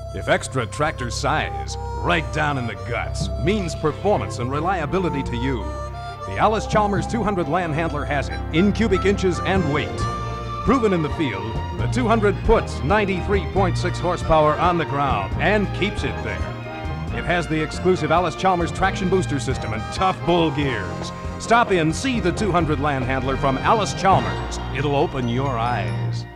If extra tractor size, right down in the guts, means performance and reliability to you, the Allis-Chalmers 200 Land Handler has it in cubic inches and weight. Proven in the field, the 200 puts 93.6 horsepower on the ground and keeps it there. It has the exclusive Allis-Chalmers traction booster system and tough bull gears. Stop in, see the 200 Land Handler from Allis-Chalmers. It'll open your eyes.